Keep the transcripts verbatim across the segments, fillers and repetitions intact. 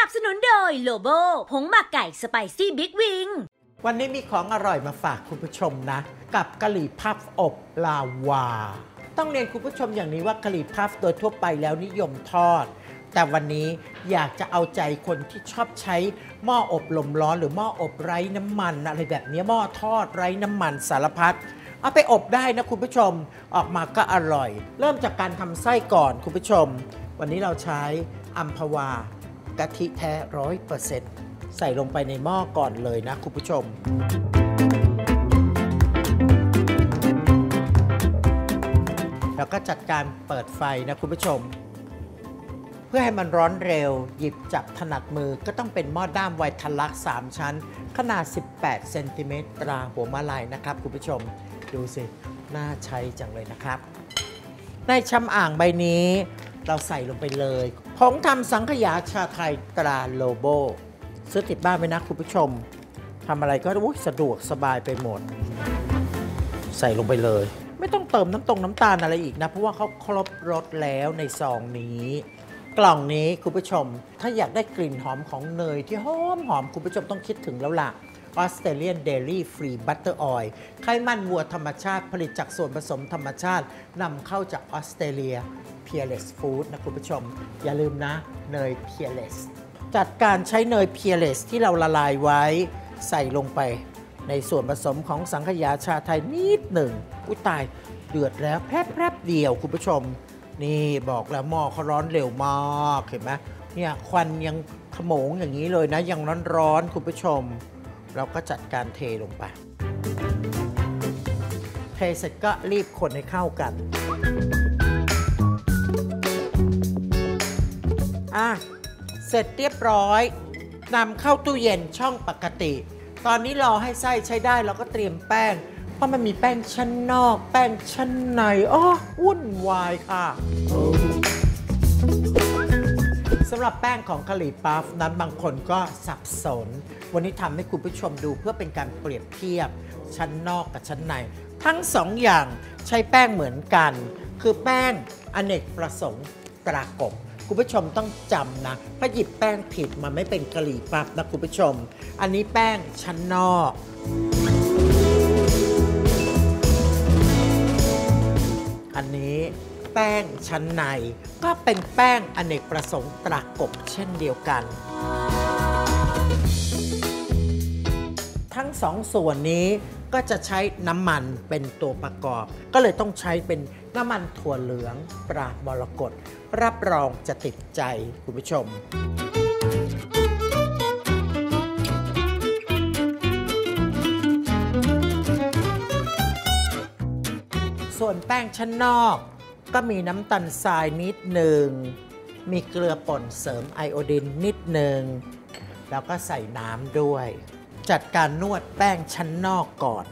บสนุนโดยโลโบผงหมักไก่สไปซี่บิ๊กวิงวันนี้มีของอร่อยมาฝากคุณผู้ชมนะกับกะหรี่พัฟอบลาวาต้องเรียนคุณผู้ชมอย่างนี้ว่ากะหรี่พัฟโดยทั่วไปแล้วนิยมทอดแต่วันนี้อยากจะเอาใจคนที่ชอบใช้หม้ออบลมร้อนหรือหม้ออบไร้น้ำมันอะไรแบบนี้หม้อทอดไร้น้ำมันสารพัดเอาไปอบได้นะคุณผู้ชมออกมาก็อร่อยเริ่มจากการทำไส้ก่อนคุณผู้ชมวันนี้เราใช้อัมพวากะทิแท้ร้อยเปอร์เซ็นต์ใส่ลงไปในหม้อก่อนเลยนะคุณผู้ชมแล้วก็จัดการเปิดไฟนะคุณผู้ชมเพื่อให้มันร้อนเร็วหยิบจับถนัดมือก็ต้องเป็นหม้อด้ามไวทลักสามชั้นขนาดสิบแปดเซนติเมตรตราหัวมะลายนะครับคุณผู้ชมดูสิน่าใช้จังเลยนะครับในชามอ่างใบนี้เราใส่ลงไปเลยผงทำสังขยาชาไทยตราโลโบซื้อติดบ้านไว้นะคุณผู้ชมทำอะไรก็สะดวกสบายไปหมดใส่ลงไปเลยไม่ต้องเติมน้ำตรงน้ำตาลอะไรอีกนะเพราะว่าเขาครบรสแล้วในซองนี้กล่องนี้คุณผู้ชมถ้าอยากได้กลิ่นหอมของเนยที่หอมหอมคุณผู้ชมต้องคิดถึงแล้วล่ะออสเตรเลียนเดลี่ฟรีบัตเตอร์ออยล์ไขมันวัวธรรมชาติผลิตจากส่วนผสมธรรมชาตินำเข้าจากออสเตรเลีย Peerless Food นะคุณผู้ชมอย่าลืมนะเนย Peerless จัดการใช้เนย Peerless ที่เราละลายไว้ใส่ลงไปในส่วนผสมของสังขยาชาไทยนิดหนึ่งอุ้ยตายเดือดแล้วแป๊บๆเดียวคุณผู้ชมนี่บอกแล้วหม้อเขาร้อนเร็วมากเห็นไหมเนี่ยควันยังขโมงอย่างนี้เลยนะยังร้อนๆคุณผู้ชมเราก็จัดการเทลงไปเทเสร็จก็รีบคนให้เข้ากันอ่ะเสร็จเรียบร้อยนำเข้าตู้เย็นช่องปกติตอนนี้รอให้ไส้ใช้ได้เราก็เตรียมแป้งเพราะมันมีแป้งชั้นนอกแป้งชั้นในอ้อวุ่นวายค่ะสำหรับแป้งของกะหรี่ปั๊ฟนั้นบางคนก็สับสนวันนี้ทำให้คุณผู้ชมดูเพื่อเป็นการเปรียบเทียบชั้นนอกกับชั้นในทั้งสองอย่างใช้แป้งเหมือนกันคือแป้งอเนกประสงค์ตรากบคุณผู้ชมต้องจำนะถ้าหยิบแป้งผิดมันไม่เป็นกะหรี่ปั๊ฟนะคุณผู้ชมอันนี้แป้งชั้นนอกอันนี้แป้งชั้นในก็เป็นแป้งอเนกประสงค์ตรากบเช่นเดียวกันทั้งสองส่วนนี้ก็จะใช้น้ำมันเป็นตัวประกอบก็เลยต้องใช้เป็นน้ำมันถั่วเหลืองตรามรกตรับรองจะติดใจคุณผู้ชมส่วนแป้งชั้นนอกก็มีน้ำตาลทรายนิดหนึ่งมีเกลือป่นเสริมไอโอดีนนิดหนึ่งแล้วก็ใส่น้ำด้วยจัดการนวดแป้งชั้นนอกก่อน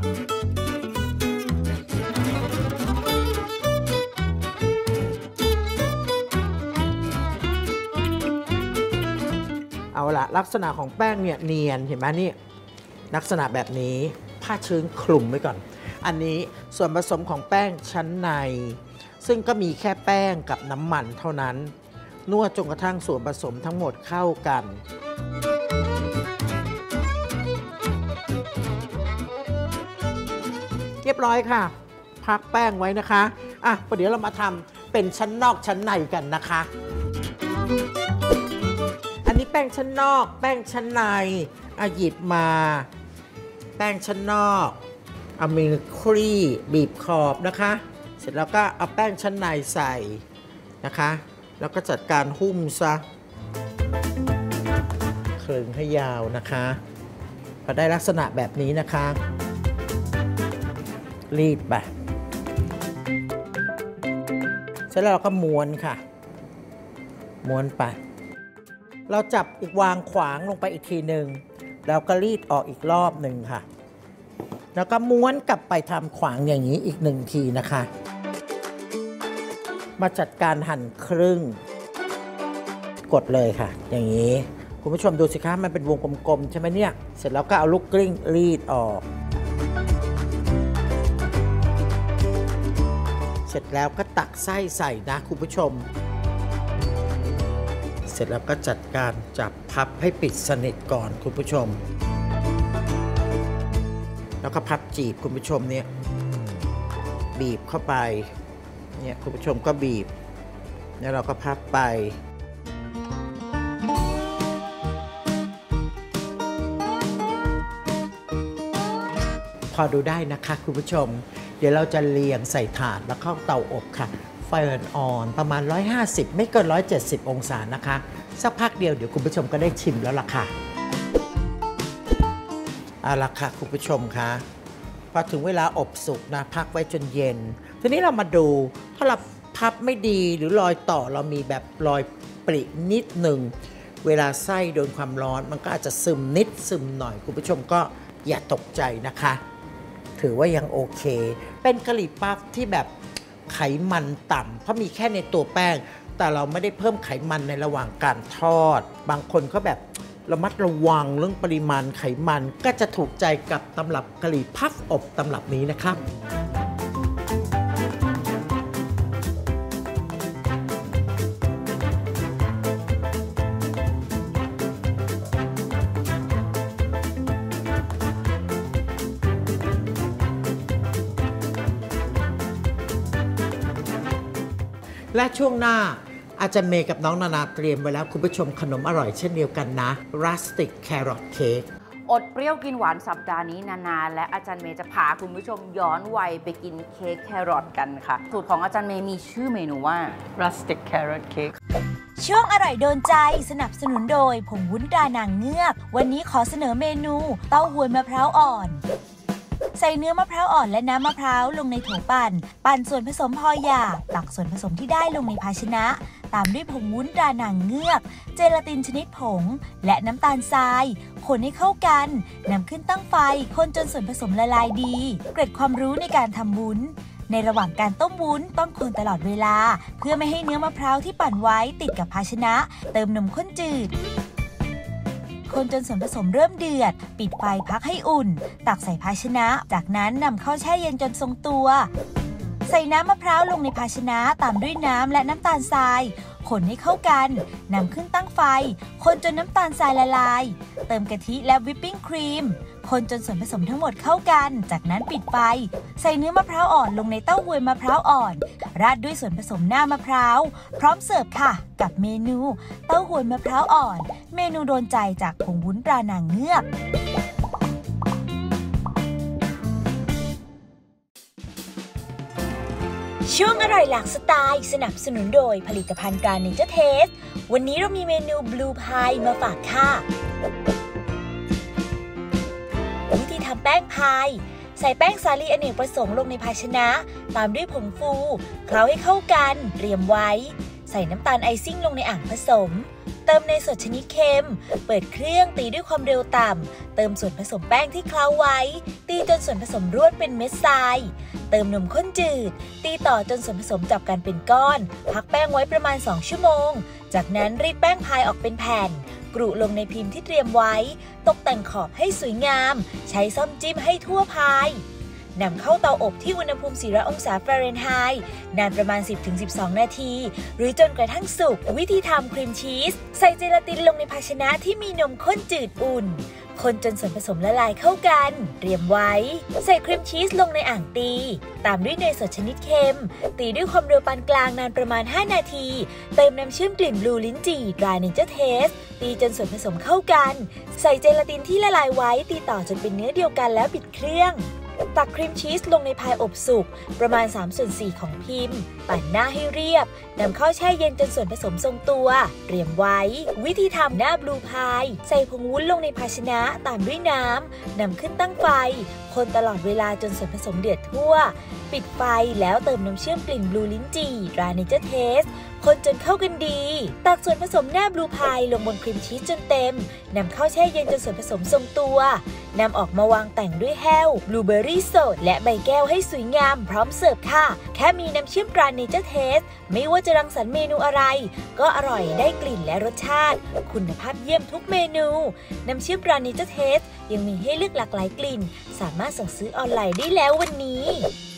เอาละลักษณะของแป้งเนี่ยเนียนเห็นไหมนี่ลักษณะแบบนี้ผ้าชื้นคลุมไว้ก่อนอันนี้ส่วนผสมของแป้งชั้นในซึ่งก็มีแค่แป้งกับน้ำมันเท่านั้นนวดจนกระทั่งส่วนผสมทั้งหมดเข้ากันเรียบร้อยค่ะพักแป้งไว้นะคะอ่ะเดี๋ยวเรามาทำเป็นชั้นนอกชั้นในกันนะคะอันนี้แป้งชั้นนอกแป้งชั้นในอ่ะหยิบมาแป้งชั้นนอกเอามือคลี่บีบขอบนะคะเสร็จแล้วก็เอาแป้งชั้นในใส่นะคะแล้วก็จัดการหุ้มซะคลึงให้ยาวนะคะพอได้ลักษณะแบบนี้นะคะรีดไปเสร็จแล้วเราก็ม้วนค่ะม้วนไปเราจับอีกวางขวางลงไปอีกทีหนึ่งแล้วก็รีดออกอีกรอบหนึ่งค่ะแล้วก็ม้วนกลับไปทำขวางอย่างนี้อีกหนึ่งทีนะคะมาจัดการหั่นครึ่งกดเลยค่ะอย่างนี้คุณผู้ชมดูสิคะมันเป็นวงกลมๆใช่ไหมเนี่ยเสร็จแล้วก็เอาลูกกลิ้งรีดออกเสร็จแล้วก็ตักไส้ใส่นะคุณผู้ชมเสร็จแล้วก็จัดการจับพับให้ปิดสนิทก่อนคุณผู้ชมแล้วก็พับจีบคุณผู้ชมเนี่ยบีบเข้าไปเนี่ยคุณผู้ชมก็บีบแล้วเราก็พับไปพอดูได้นะคะคุณผู้ชมเดี๋ยวเราจะเรียงใส่ถาดแล้วเข้าเตาอบค่ะไฟอ่อนๆประมาณหนึ่งร้อยห้าสิบไม่เกินหนึ่งร้อยเจ็ดสิบองศานะคะสักพักเดียวเดี๋ยวคุณผู้ชมก็ได้ชิมแล้วล่ะค่ะเอาล่ะค่ะคุณผู้ชมคะพอถึงเวลาอบสุกนะพักไว้จนเย็นทีนี้เรามาดูถ้าเราพับไม่ดีหรือรอยต่อเรามีแบบรอยปรินิดหนึ่งเวลาไส้โดนความร้อนมันก็อาจจะซึมนิดซึมหน่อยคุณผู้ชมก็อย่าตกใจนะคะถือว่ายังโอเคเป็นกะหรี่ปั๊บที่แบบไขมันต่ำเพราะมีแค่ในตัวแป้งแต่เราไม่ได้เพิ่มไขมันในระหว่างการทอดบางคนก็แบบระมัดระวังเรื่องปริมาณไขมันก็จะถูกใจกับตำรับกะหรี่ปั๊บอบตำรับนี้นะครับและช่วงหน้าอาจารย์เมย์กับน้องนานาเตรียมไว้แล้วคุณผู้ชมขนมอร่อยเช่นเดียวกันนะ Rustic Carrot Cake อดเปรี้ยวกินหวานสัปดาห์นี้นานาและอาจารย์เมย์จะพาคุณผู้ชมย้อนวัยไปกินเค้กแครอทกันค่ะสูตรของอาจารย์เมย์มีชื่อเมนูว่า Rustic Carrot Cake ช่วงอร่อยโดนใจสนับสนุนโดยผงวุ้นตรานางเงือกวันนี้ขอเสนอเมนูเต้าหวยมะพร้าวอ่อนใส่เนื้อมะพร้าวอ่อนและน้ำมะพร้าวลงในโถปั่นปั่นส่วนผสมพอหยาบตักส่วนผสมที่ได้ลงในภาชนะตามด้วยผงวุ้นตรานางเงือกเจลาตินชนิดผงและน้ำตาลทรายคนให้เข้ากันนำขึ้นตั้งไฟคนจนส่วนผสมละลายดีเกร็ดความรู้ในการทำวุ้นในระหว่างการต้มวุ้นต้องคนตลอดเวลาเพื่อไม่ให้เนื้อมะพร้าวที่ปั่นไว้ติดกับภาชนะเติมนมข้นจืดคนจนส่วนผสมเริ่มเดือดปิดไฟพักให้อุ่นตักใส่ภาชนะจากนั้นนำเข้าแช่เย็นจนทรงตัวใส่น้ำมะพร้าวลงในภาชนะตามด้วยน้ำและน้ำตาลทรายคนให้เข้ากันนำขึ้นตั้งไฟคนจนน้ำตาลทรายละลายเติมกะทิและวิปปิ้งครีมคนจนส่วนผสมทั้งหมดเข้ากันจากนั้นปิดไฟใส่เนื้อมะพร้าวอ่อนลงในเต้าหวยมะพร้าวอ่อนราดด้วยส่วนผสมหน้ามะพร้าวพร้อมเสิร์ฟค่ะกับเมนูเต้าหวยมะพร้าวอ่อนเมนูโดนใจจากผงวุ้นตรานางเงือกช่วงอร่อยหลากสไตล์สนับสนุนโดยผลิตภัณฑ์ตรา Nature Taste วันนี้เรามีเมนูบลูพายมาฝากค่ะวิธีทำแป้งพายใส่แป้งสาลีอเนกประสงค์ลงในภาชนะตามด้วยผงฟูเคล้าให้เข้ากันเตรียมไว้ใส่น้ำตาลไอซิ่งลงในอ่างผสมเติมเนยสดชนิดเค็มเปิดเครื่องตีด้วยความเร็วต่ำเติมส่วนผสมแป้งที่เคล้าไว้ตีจนส่วนผสมร่วนเป็นเม็ดทรายเติมนมข้นจืดตีต่อจนส่วนผสมจับกันเป็นก้อนพักแป้งไว้ประมาณสองชั่วโมงจากนั้นรีดแป้งพายออกเป็นแผ่นกรุลงในพิมพ์ที่เตรียมไว้ตกแต่งขอบให้สวยงามใช้ส้อมจิ้มให้ทั่วพายนำเข้าเตาอบที่อุณหภูมิสี่ร้อยองศาฟาเรนไฮต์นานประมาณ สิบถึงสิบสอง นาทีหรือจนกระทั่งสุกวิธีทำครีมชีสใส่เจลาตินลงในภาชนะที่มีนมข้นจืดอุ่นคนจนส่วนผสมละลายเข้ากันเตรียมไว้ใส่ครีมชีสลงในอ่างตีตามด้วยเนยสดชนิดเค็มตีด้วยความเร็วปานกลางนานประมาณห้านาทีเติมน้ำเชื่อมกลิ่นบลูลิ้นจี่ตรา Nature Taste ตีจนส่วนผสมเข้ากันใส่เจลาตินที่ละลายไว้ตีต่อจนเป็นเนื้อเดียวกันแล้วปิดเครื่องตักครีมชีสลงในพายอบสุกประมาณสามส่วนสี่ของพิมพ์ปั่นหน้าให้เรียบนำเข้าแช่เย็นจนส่วนผสมทรงตัวเตรียมไว้วิธีทำหน้าบลูพายใส่ผงวุ้นลงในภาชนะตามด้วยน้ำนำขึ้นตั้งไฟคนตลอดเวลาจนส่วนผสมเดือดทั่วปิดไฟแล้วเติมน้ำเชื่อมกลิ่นบลูลิ้นจี่ตรา Nature Taste คนจนเข้ากันดีตักส่วนผสมหน้าบลูพายลงบนครีมชีสจนเต็มนำเข้าแช่เย็นจนส่วนผสมทรงตัวนำออกมาวางแต่งด้วยแห้วบลูเบอร์รี่สดและใบแก้วให้สวยงามพร้อมเสิร์ฟค่ะแค่มีน้ำเชื่อมตรา Nature Taste ไม่ว่าจะรังสรรค์เมนูอะไรก็อร่อยได้กลิ่นและรสชาติคุณภาพเยี่ยมทุกเมนูน้ำเชื่อมตรา Nature Taste ยังมีให้เลือกหลากหลายกลิ่นสามารถสั่งซื้อออนไลน์ได้แล้ววันนี้